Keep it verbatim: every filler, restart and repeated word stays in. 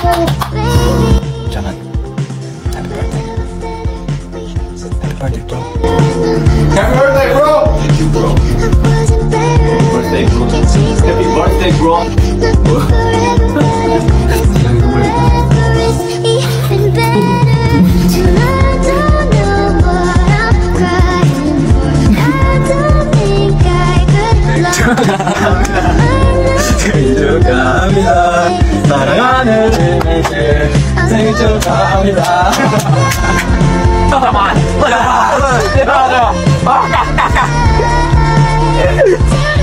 Jangan. Happy birthday. Happy birthday, bro. Happy birthday, bro. Thank you, bro. Birthday, bro. Happy birthday, bro. 생일 축하합니다. 사랑하는 은혜씨 생일 축하합니다. 잠깐만.